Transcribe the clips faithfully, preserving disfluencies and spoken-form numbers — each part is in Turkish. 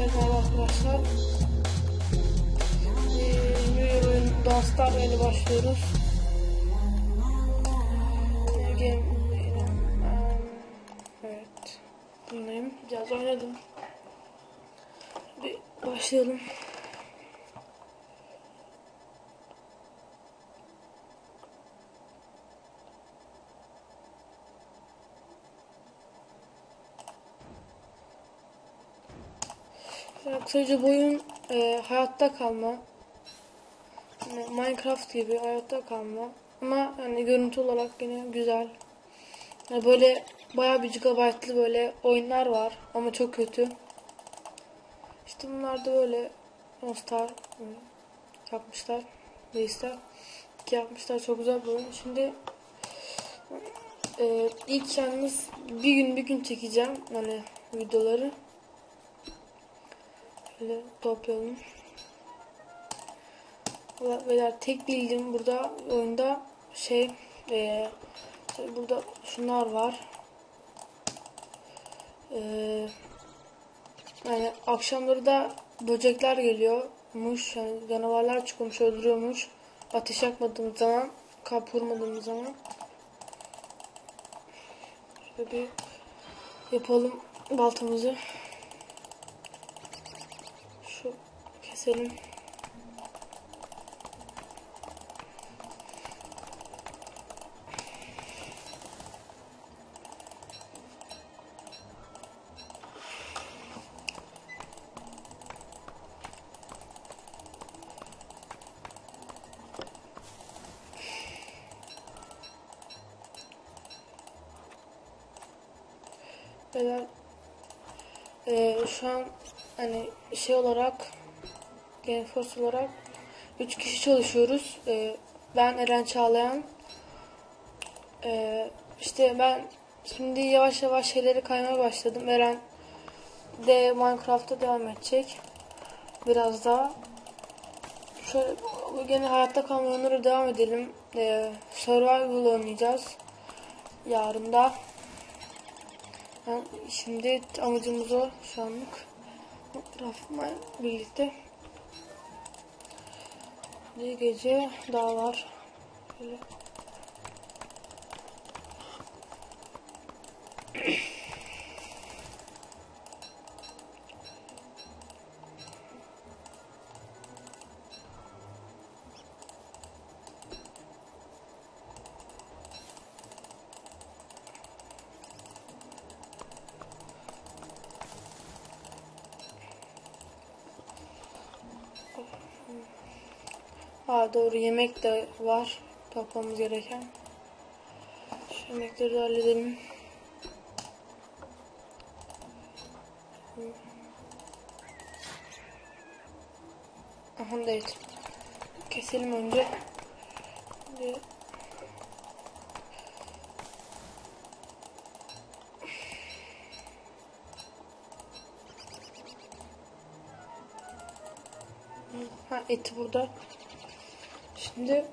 Merhaba arkadaşlar. Ee, New Year Dans'tan yeni başlıyoruz. Game, evet. Bunlayım. Biraz oynadım. Bir başlayalım. Kısaca bu oyun e, hayatta kalma. Yani Minecraft gibi hayatta kalma. Ama yani görüntü olarak yine güzel. Yani böyle bayağı bir gigabaytlı böyle oyunlar var ama çok kötü. İşte bunlar da böyle Star yapmışlar. Neyse ki yapmışlar, çok güzel bir oyun. Şimdi e, ilk yalnız bir gün bir gün çekeceğim hani videoları. Şöyle toplayalım. Beyler, tek bildiğim burada oyunda şey e, burada şunlar var. E, yani akşamları da böcekler geliyormuş, yani canavarlar çıkıyormuş, öldürüyormuş. Ateş yakmadığımız zaman, kap vurmadığımız zaman. Şöyle bir yapalım baltamızı. Şu keselim. Beyler, e, şu an hani şey olarak GameForce olarak üç kişi çalışıyoruz. E, ben Eren Çağlayan. E, işte ben şimdi yavaş yavaş şeyleri kaymaya başladım. Eren de Minecraft'ta devam edecek. Biraz daha. Şöyle gene hayatta kalma oyunları devam edelim. E, Survival oynayacağız. Yarın da. Yani şimdi amacımız o şu anlık. Rafımla birlikte. Bir gece daha var. Böyle. Aa, doğru, yemek de var toplamamız gereken. Şu yemekleri de halledelim. Aha, evet. Keselim önce. Şimdi ha, eti burada. Şimdi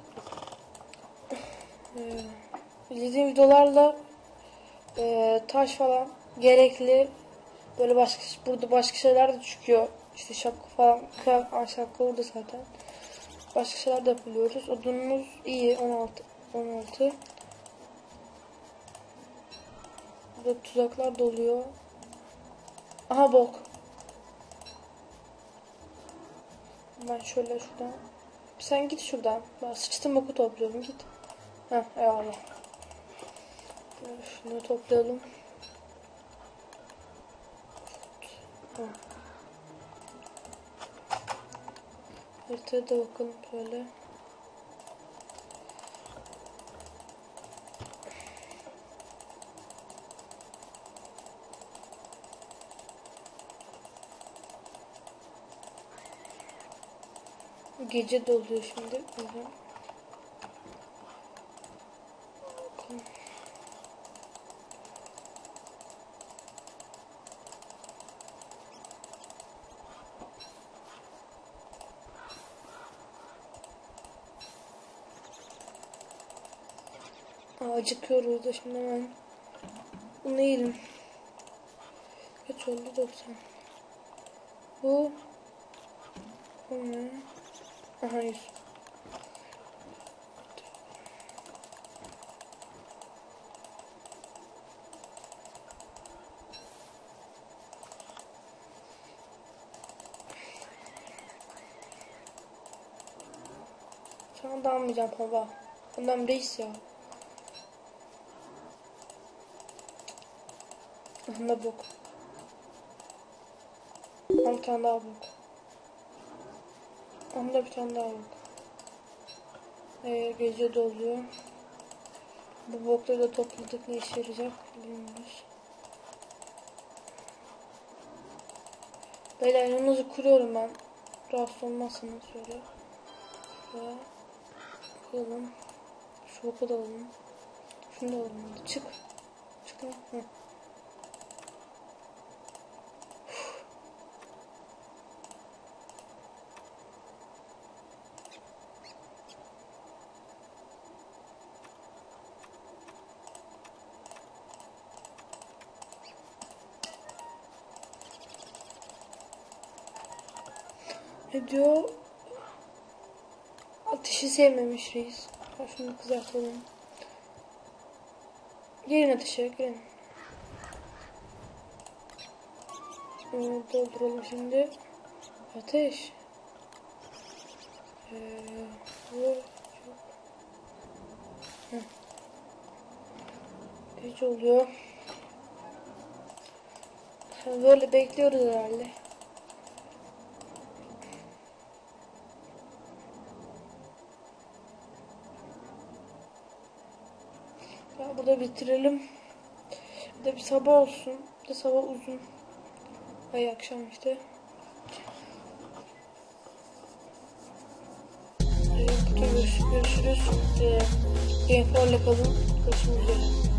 e, izlediğim videolarla e, taş falan gerekli, böyle başka burada başka şeyler de çıkıyor. İşte şapka falan, kıyafet, şapka burada zaten. Başka şeyler de yapıyoruz. Odunumuz iyi, on altı on altı. Burada tuzaklar doluyor. Aha, bok. Ben şöyle şuradan. Sen git şuradan. Ben sıçtım, boku topluyorum, git. Heh, eyvallah. Şunu toplayalım. Heh. Haritaya da bakalım böyle. Gece de oluyor şimdi. Bakalım. Aa, acıkıyoruz da şimdi hemen. Bunu yiyelim. Kaç oldu? doksan. Bu. Bu ne? Aha yüz. Sana da almayacağım baba. Ondan reis ya. Aha bok. Bir tane daha bok. Onda bir tane daha bok. Ee, gece doluyor. Bu bokları da topladık, ne işe yarayacak bilmiyoruz. Beyler yanınızı kuruyorum ben. Rahatsız olmazsanız şöyle. Şuraya koyalım. Şu boku da alalım. Şunu da alalım. Çık. Çık lan. Hı. Ne diyor? Ateşi sevmemiş reis. Ha, şunu kızartalım. Gelin ateşe, gelin. Bunu dolduralım şimdi. Ateş. Ee, bu çok... Geç oluyor. Böyle bekliyoruz herhalde. Ya burada bitirelim. Bir de bir sabah olsun. Bir de sabah uzun. Ay akşam işte. Ee, görüşürüz. Görüşürüz. Ee, Gamefor'la kalın. Görüşmek üzere.